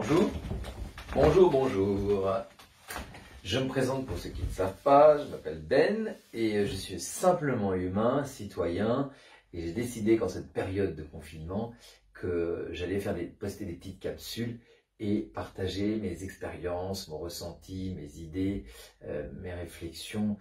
Bonjour, bonjour. Je me présente pour ceux qui ne savent pas, je m'appelle Ben et je suis simplement humain, citoyen, et j'ai décidé qu'en cette période de confinement que j'allais poster des petites capsules et partager mes expériences, mon ressenti, mes idées, mes réflexions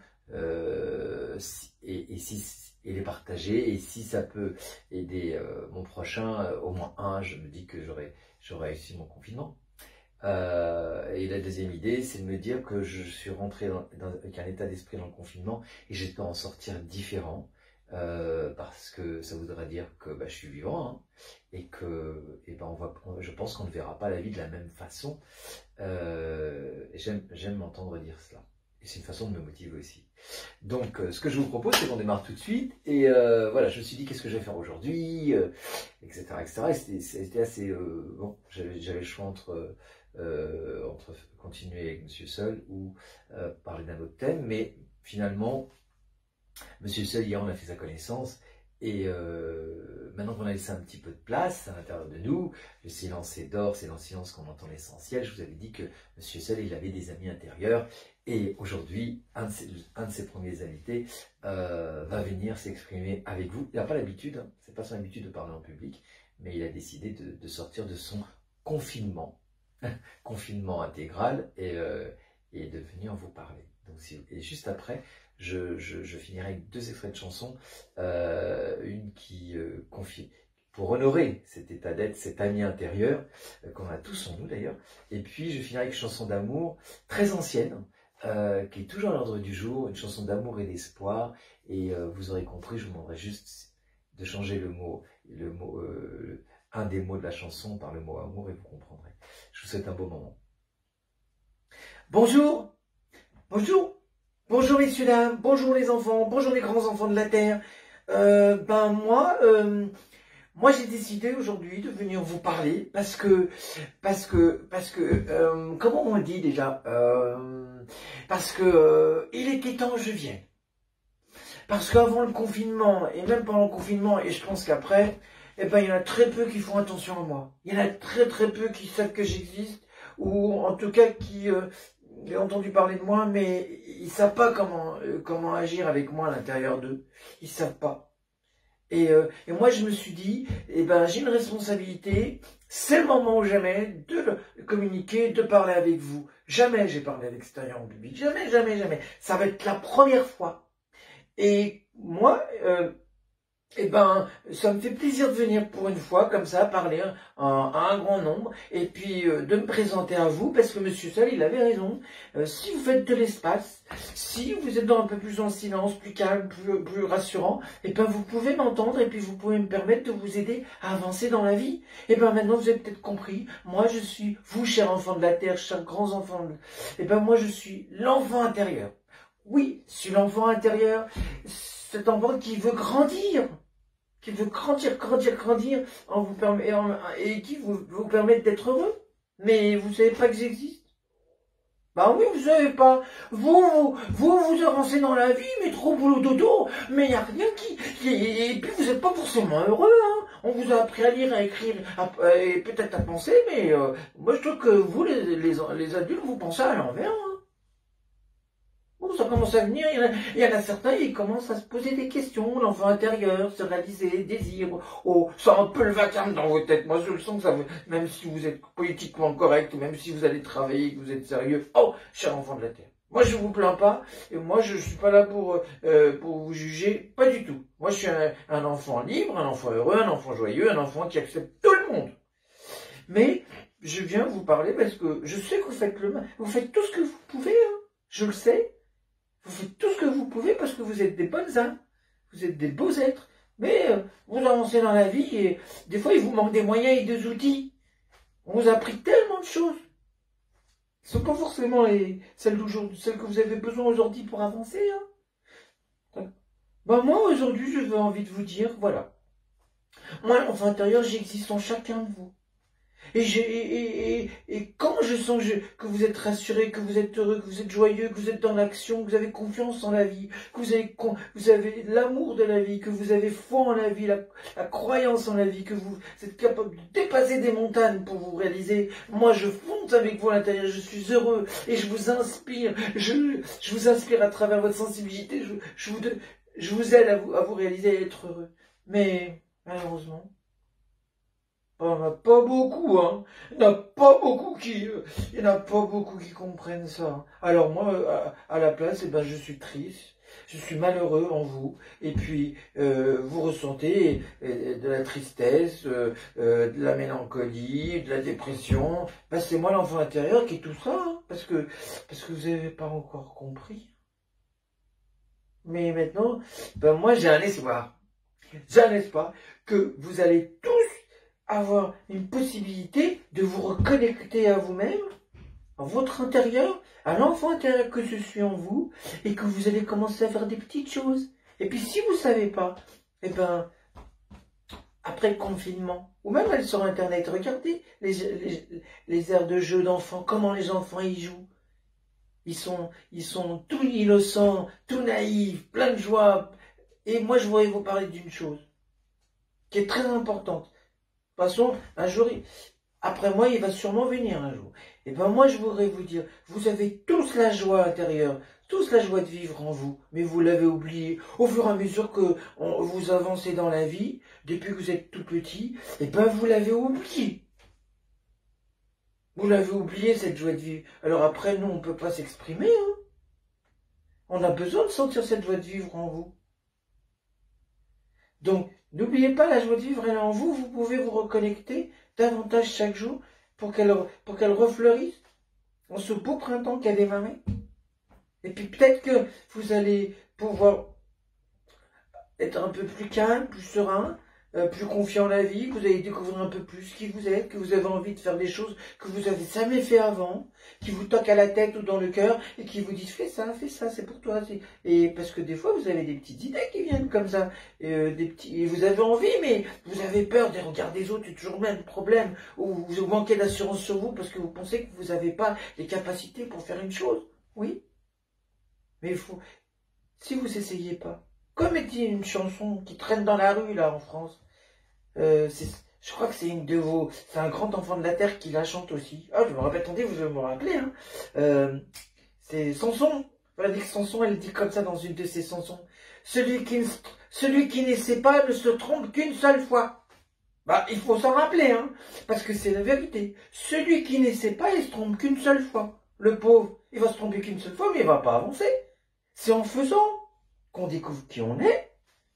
et les partager, et si ça peut aider mon prochain, au moins un, je me dis que j'aurais réussi mon confinement. Et la deuxième idée, c'est de me dire que je suis rentré avec un état d'esprit dans le confinement et j'espère en sortir différent, parce que ça voudrait dire que je suis vivant, hein, et que je pense qu'on ne verra pas la vie de la même façon. Et j'aime m'entendre dire cela. Et c'est une façon de me motiver aussi. Donc, ce que je vous propose, c'est qu'on démarre tout de suite. Et voilà, je me suis dit, qu'est-ce que je vais faire aujourd'hui, etc., etc. Et c'était assez... bon, j'avais le choix entre continuer avec Monsieur Seul ou parler d'un autre thème. Mais finalement, Monsieur Seul, hier, on a fait sa connaissance. Et maintenant qu'on a laissé un petit peu de place à l'intérieur de nous, le silence est d'or, c'est dans le silence qu'on entend l'essentiel. Je vous avais dit que Monsieur Seul, il avait des amis intérieurs. Et aujourd'hui, un de ses premiers invités va venir s'exprimer avec vous. Il n'a pas l'habitude, hein, c'est pas son habitude de parler en public, mais il a décidé de sortir de son confinement, confinement intégral, et de venir vous parler. Donc, et juste après, je finirai avec deux extraits de chansons, une qui confie, pour honorer cet état d'être, cet ami intérieur, qu'on a tous en nous d'ailleurs, et puis je finirai avec une chanson d'amour très ancienne, qui est toujours à l'ordre du jour, une chanson d'amour et d'espoir, et vous aurez compris, je vous demanderai juste de changer un des mots de la chanson par le mot amour, et vous comprendrez. Je vous souhaite un beau moment. Bonjour, bonjour, bonjour messieurs, dames, bonjour les enfants, bonjour les grands enfants de la Terre. Moi j'ai décidé aujourd'hui de venir vous parler parce que comment on dit déjà, parce que il était temps que je vienne. Parce qu'avant le confinement, et même pendant le confinement, et je pense qu'après, il y en a très peu qui font attention à moi. Il y en a très peu qui savent que j'existe, ou en tout cas qui ont entendu parler de moi, mais ils savent pas comment agir avec moi à l'intérieur d'eux. Ils savent pas. Et moi je me suis dit, j'ai une responsabilité, c'est le moment ou jamais de communiquer, de parler avec vous. Jamais j'ai parlé à l'extérieur en public, jamais. Ça va être la première fois. Et moi, ça me fait plaisir de venir pour une fois, comme ça, parler à un grand nombre, et puis de me présenter à vous, parce que Monsieur Seul, il avait raison. Si vous faites de l'espace, si vous êtes un peu plus en silence, plus calme, plus rassurant, vous pouvez m'entendre, et puis vous pouvez me permettre de vous aider à avancer dans la vie. Maintenant, vous avez peut-être compris, moi je suis, vous, chers enfants de la Terre, chers grands enfants, moi je suis l'enfant intérieur. Oui, je suis l'enfant intérieur, cet enfant qui veut grandir, et qui vous permettre d'être heureux. Mais vous savez pas que j'existe? Bah oui, vous savez pas. Vous avancez dans la vie, mais trop boulot dodo, mais il n'y a rien et puis vous n'êtes pas forcément heureux, hein. On vous a appris à lire, à écrire, et peut-être à penser, mais moi je trouve que vous, les adultes, vous pensez à l'envers, hein. Bon, ça commence à venir, il y en a certains, ils commencent à se poser des questions, l'enfant intérieur, se réaliser, désir, ça un peu le vacarme dans vos têtes. Moi, je le sens que ça, même si vous êtes politiquement correct, même si vous allez travailler, que vous êtes sérieux, cher enfant de la Terre. Moi, je vous plains pas, et moi, je suis pas là pour vous juger, pas du tout. Moi, je suis un enfant libre, un enfant heureux, un enfant joyeux, un enfant qui accepte tout le monde. Mais, je viens vous parler parce que je sais que vous faites vous faites tout ce que vous pouvez, hein. Je le sais. Vous faites tout ce que vous pouvez parce que vous êtes des bonnes âmes, vous êtes des beaux êtres, mais vous avancez dans la vie et des fois il vous manque des moyens et des outils. On vous a appris tellement de choses. Ce ne sont pas forcément celles que vous avez besoin aujourd'hui pour avancer, hein. Moi aujourd'hui je veux envie de vous dire, voilà. Moi l'enfant intérieur, j'existe en chacun de vous. Et quand je sens que vous êtes rassuré, que vous êtes heureux, que vous êtes joyeux, que vous êtes dans l'action, que vous avez confiance en la vie, que vous avez l'amour de la vie, que vous avez foi en la vie, la croyance en la vie, que vous êtes capable de dépasser des montagnes pour vous réaliser. Moi, je fonce avec vous à l'intérieur, je suis heureux et je vous inspire. Je vous inspire à travers votre sensibilité. Je vous aide à vous réaliser et à être heureux. Mais malheureusement, il n'y en a pas beaucoup, hein. Il n'y en a pas beaucoup qui comprennent ça. Alors moi, à la place, eh ben, je suis triste, je suis malheureux en vous. Et puis, vous ressentez de la tristesse, de la mélancolie, de la dépression. Ben, c'est moi l'enfant intérieur qui est tout ça, hein, parce que vous n'avez pas encore compris. Mais maintenant, ben moi j'ai un espoir. J'ai un espoir que vous allez tous avoir une possibilité de vous reconnecter à vous-même, à votre intérieur, à l'enfant intérieur que je suis en vous, et que vous allez commencer à faire des petites choses. Et puis si vous ne savez pas, eh ben, après le confinement, ou même aller sur Internet, regardez les aires de jeux d'enfants, comment les enfants y jouent. Ils sont tout innocents, tout naïfs, plein de joie. Et moi, je voudrais vous parler d'une chose qui est très importante. De toute façon, un jour, après moi, il va sûrement venir un jour. Et ben moi, je voudrais vous dire, vous avez tous la joie intérieure, tous la joie de vivre en vous, mais vous l'avez oublié. Au fur et à mesure que vous avancez dans la vie, depuis que vous êtes tout petit, et ben vous l'avez oublié. Vous l'avez oublié, cette joie de vivre. Alors après, nous, on ne peut pas s'exprimer. Hein. On a besoin de sentir cette joie de vivre en vous. Donc, n'oubliez pas, la joie de vivre, elle est en vous. Vous pouvez vous reconnecter davantage chaque jour pour qu'elle refleurisse en ce beau printemps qui a démarré. Et puis peut-être que vous allez pouvoir être un peu plus calme, plus serein, plus confiant en la vie, que vous allez découvrir un peu plus qui vous êtes, que vous avez envie de faire des choses que vous n'avez jamais fait avant, qui vous toquent à la tête ou dans le cœur et qui vous disent fais ça, c'est pour toi. Et parce que des fois vous avez des petites idées qui viennent comme ça, et vous avez envie, mais vous avez peur des regards des autres, c'est toujours le même problème, ou vous manquez d'assurance sur vous parce que vous pensez que vous n'avez pas les capacités pour faire une chose. Oui, mais il faut, si vous essayez pas, comme dit une chanson qui traîne dans la rue là en France. Je crois que c'est c'est un grand enfant de la terre qui la chante aussi. Ah, je me rappelle, attendez, vous allez me rappeler. Hein. C'est Samson. Voilà, dit que Samson, elle dit comme ça dans une de ses chansons. Celui qui ne sait pas ne se trompe qu'une seule fois. Bah, il faut s'en rappeler, hein, parce que c'est la vérité. Celui qui ne sait pas, il se trompe qu'une seule fois. Le pauvre, il va se tromper qu'une seule fois, mais il va pas avancer. C'est en faisant qu'on découvre qui on est.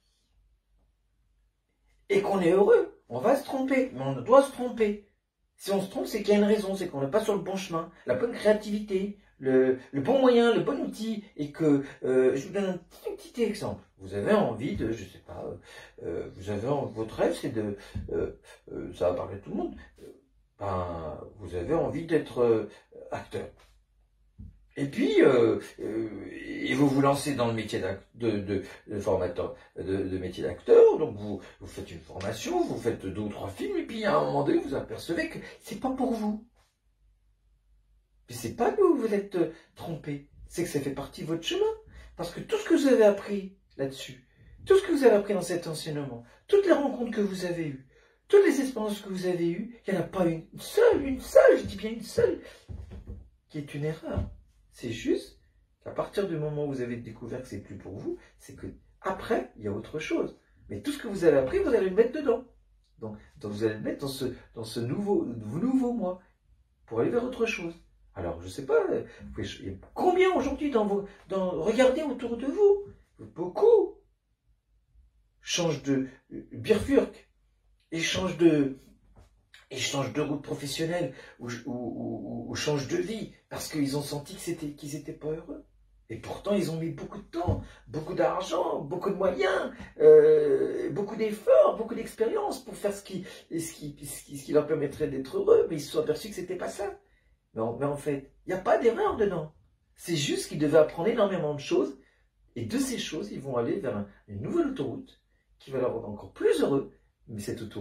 Et qu'on est heureux, on va se tromper, mais on doit se tromper. Si on se trompe, c'est qu'il y a une raison, c'est qu'on n'est pas sur le bon chemin, la bonne créativité, le bon moyen, le bon outil, et que, je vous donne un petit exemple. Vous avez envie de, je sais pas, votre rêve, c'est de, ça va parler à tout le monde, vous avez envie d'être acteur. Et puis, et vous vous lancez dans le métier de formateur, de métier d'acteur, donc vous faites une formation, vous faites 2 ou 3 films, et puis à un moment donné, vous apercevez que c'est pas pour vous. Mais c'est pas que vous vous êtes trompé, c'est que ça fait partie de votre chemin. Parce que tout ce que vous avez appris là-dessus, tout ce que vous avez appris dans cet enseignement, toutes les rencontres que vous avez eues, toutes les expériences que vous avez eues, il n'y en a pas une seule, je dis bien une seule, qui est une erreur. C'est juste qu'à partir du moment où vous avez découvert que c'est plus pour vous, c'est que après il y a autre chose. Mais tout ce que vous avez appris, vous allez le mettre dedans. Donc vous allez le mettre dans ce nouveau moi pour aller vers autre chose. Alors je sais pas, combien aujourd'hui regardez autour de vous, beaucoup changent de bifurquent et changent de route professionnelle ou changent de vie parce qu'ils ont senti qu'ils étaient pas heureux. Et pourtant, ils ont mis beaucoup de temps, beaucoup d'argent, beaucoup de moyens, beaucoup d'efforts, beaucoup d'expérience pour faire ce qui leur permettrait d'être heureux, mais ils se sont aperçus que c'était pas ça. Mais en fait, il n'y a pas d'erreur dedans. C'est juste qu'ils devaient apprendre énormément de choses, et de ces choses, ils vont aller vers une nouvelle autoroute qui va leur rendre encore plus heureux. Mais cette autoroute,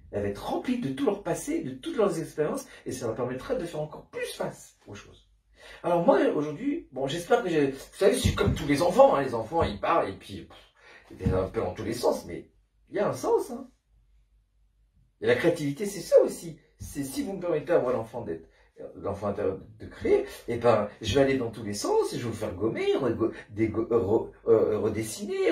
Elle va être remplie de tout leur passé, de toutes leurs expériences, et ça leur permettra de faire encore plus face aux choses. Alors moi, aujourd'hui, bon, j'espère que vous savez, je suis comme tous les enfants, hein, les enfants, ils parlent, et puis, c'est un peu dans tous les sens, mais il y a un sens, hein. Et la créativité, c'est ça aussi. C'est si vous me permettez à moi l'enfant intérieur de créer, et ben, je vais aller dans tous les sens, et je vais vous faire gommer, redessiner,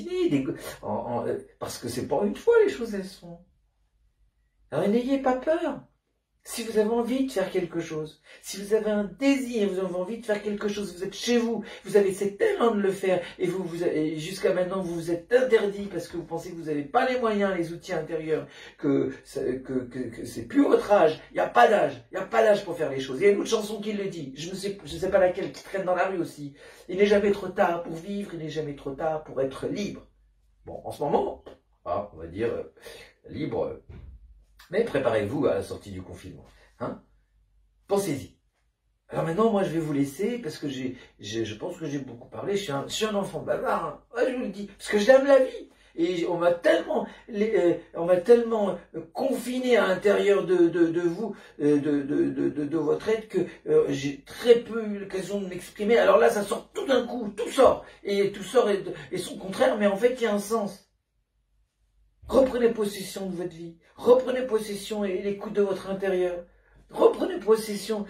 parce que c'est pas une fois les choses elles sont. Alors n'ayez pas peur. Si vous avez envie de faire quelque chose, si vous avez un désir, vous avez envie de faire quelque chose, vous êtes chez vous, vous avez cet élan de le faire, et jusqu'à maintenant vous vous êtes interdit parce que vous pensez que vous n'avez pas les moyens, les outils intérieurs, que c'est plus votre âge, il n'y a pas d'âge pour faire les choses. Il y a une autre chanson qui le dit, je sais pas laquelle, qui traîne dans la rue aussi. Il n'est jamais trop tard pour vivre, il n'est jamais trop tard pour être libre. Bon, en ce moment, on va dire libre. Mais préparez-vous à la sortie du confinement. Hein, pensez-y. Alors maintenant, moi, je vais vous laisser parce que je pense que j'ai beaucoup parlé. Je suis un enfant bavard. Hein. Ouais, je vous le dis. Parce que j'aime la vie. Et on m'a tellement confiné à l'intérieur de vous, de votre être, que j'ai très peu eu l'occasion de m'exprimer. Alors là, ça sort tout d'un coup. Tout sort. Et tout sort et son contraire. Mais en fait, il y a un sens. Reprenez possession de votre vie, reprenez possession et l'écoute de votre intérieur, reprenez possession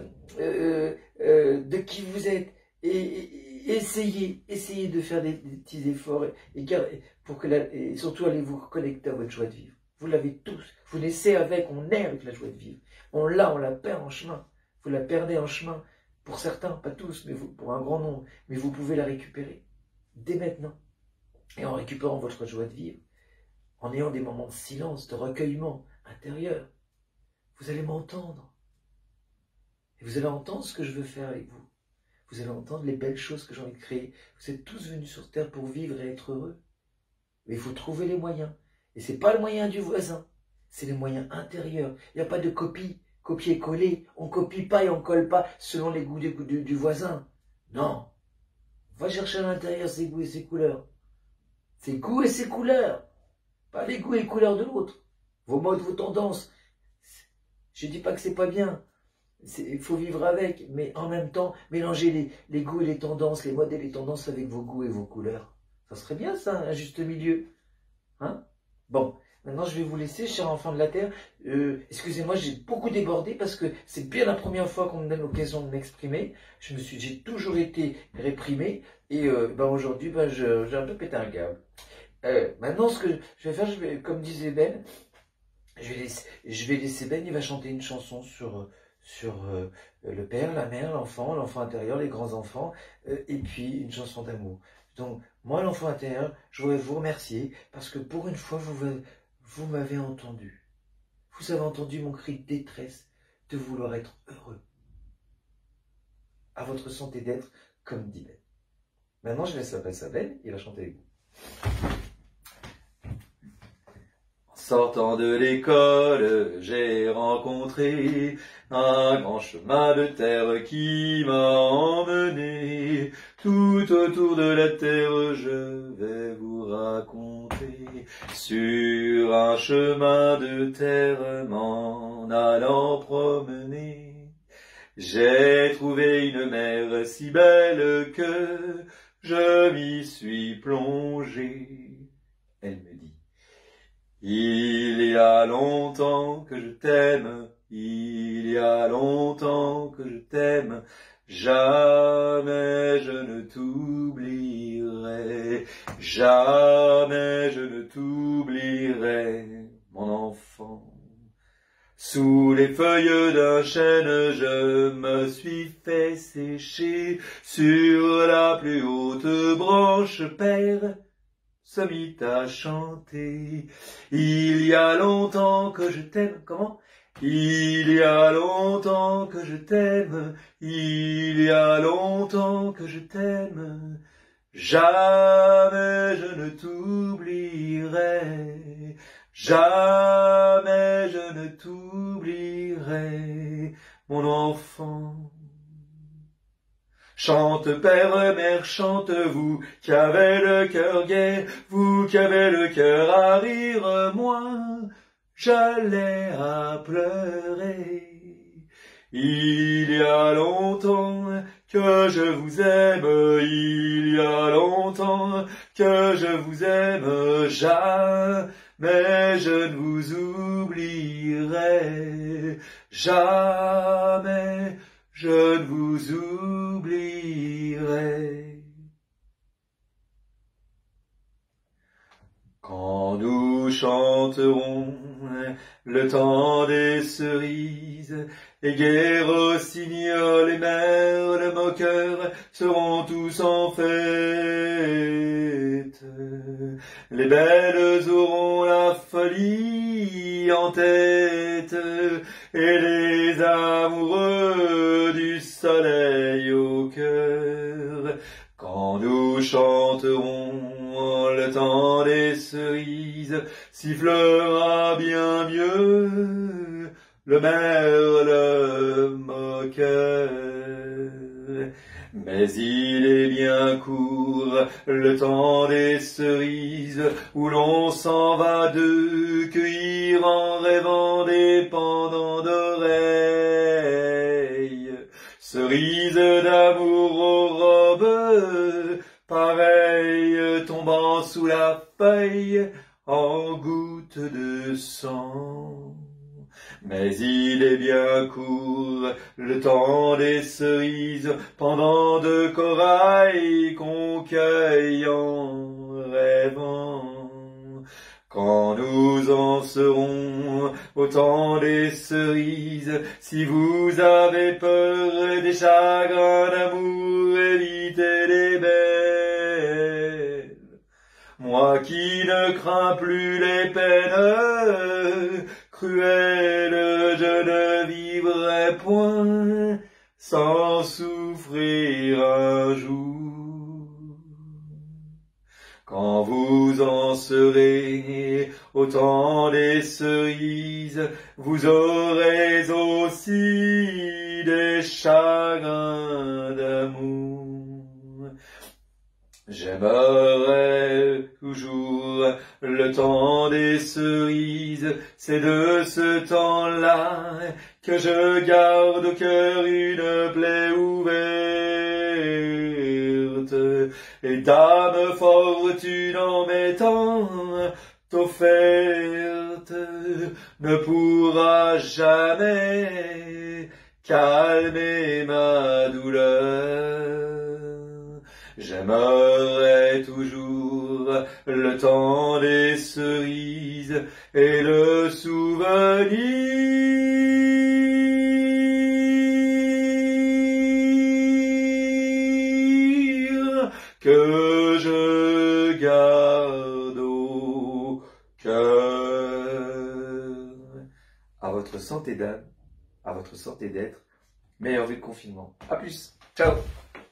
de qui vous êtes et essayez de faire des petits efforts et surtout allez vous reconnecter à votre joie de vivre. Vous l'avez tous, vous naissez avec, on est avec la joie de vivre. On la perd en chemin, vous la perdez en chemin, pour certains, pas tous, mais pour un grand nombre, mais vous pouvez la récupérer dès maintenant. Et en récupérant votre joie de vivre, en ayant des moments de silence, de recueillement intérieur, vous allez m'entendre. Et vous allez entendre ce que je veux faire avec vous. Vous allez entendre les belles choses que j'ai envie de créer. Vous êtes tous venus sur Terre pour vivre et être heureux. Mais il faut trouver les moyens. Et ce n'est pas le moyen du voisin, c'est les moyens intérieurs. Il n'y a pas de copie, copier-coller. On ne copie pas et on ne colle pas selon les goûts du voisin. Non. Va chercher à l'intérieur ses goûts et ses couleurs. Ses goûts et ses couleurs. Pas les goûts et les couleurs de l'autre. Vos modes, vos tendances. Je ne dis pas que c'est pas bien. Il faut vivre avec. Mais en même temps, mélanger les goûts et les tendances, les modes et les tendances avec vos goûts et vos couleurs. Ça serait bien ça, un juste milieu. Hein? Bon, maintenant je vais vous laisser, chers enfants de la Terre. Excusez-moi, j'ai beaucoup débordé parce que c'est bien la première fois qu'on me donne l'occasion de m'exprimer. J'ai toujours été réprimé. Et aujourd'hui, j'ai un peu pété un câble. Maintenant, ce que je vais faire, comme disait Ben, je vais laisser Ben, il va chanter une chanson sur le père, la mère, l'enfant intérieur, les grands-enfants, et puis une chanson d'amour. Donc, moi, l'enfant intérieur, je voudrais vous remercier parce que pour une fois, vous m'avez entendu. Vous avez entendu mon cri de détresse de vouloir être heureux. À votre santé d'être, comme dit Ben. Maintenant, je laisse la place à Ben, il va chanter avec vous. Sortant de l'école, j'ai rencontré un grand chemin de terre qui m'a emmené. Tout autour de la terre, je vais vous raconter. Sur un chemin de terre, m'en allant promener, j'ai trouvé une mer si belle que je m'y suis plongé. Elle me dit: il y a longtemps que je t'aime, il y a longtemps que je t'aime, jamais je ne t'oublierai, jamais je ne t'oublierai, mon enfant. Sous les feuilles d'un chêne, je me suis fait sécher, sur la plus haute branche, père se mit à chanter. Il y a longtemps que je t'aime. Comment? Il y a longtemps que je t'aime. Il y a longtemps que je t'aime. Jamais je ne t'oublierai. Jamais je ne t'oublierai, mon enfant. Chante père, mère, chante vous, qui avez le cœur gai, vous qui avez le cœur à rire, moi, j'allais à pleurer. Il y a longtemps que je vous aime, il y a longtemps que je vous aime, jamais je ne vous oublierai, jamais je ne vous oublierai. Quand nous chanterons le temps des cerises, et gai rossignol et merle moqueur seront tous en fête. Les belles auront la folie en tête, et les amoureux du soleil au cœur. Quand nous chanterons le temps des cerises, sifflera bien mieux le merle moqueur. Mais il est bien court le temps des cerises, où l'on s'en va de cueillir en rêvant des pendants d'oreilles. Cerises d'amour aux robes pareilles tombant sous la feuille en gouttes de sang. Mais il est bien court le temps des cerises, pendant de corail qu'on cueille en rêvant. Quand nous en serons au temps des cerises, si vous avez peur des chagrins d'amour, évitez les belles. Moi qui ne crains plus les peines cruelles, je ne vivrai point sans souffrir un jour. Quand vous en serez au temps des cerises, vous aurez aussi des chagrins d'amour. J'aimerais toujours le temps des cerises, c'est de ce temps-là que je garde au cœur une plaie ouverte. Et dame fortune en m'étant offerte ne pourra jamais calmer ma douleur. J'aimerais toujours le temps des cerises et le souvenir que je garde au cœur. À votre santé d'âme, à votre santé d'être, meilleure vie de confinement. À plus, ciao.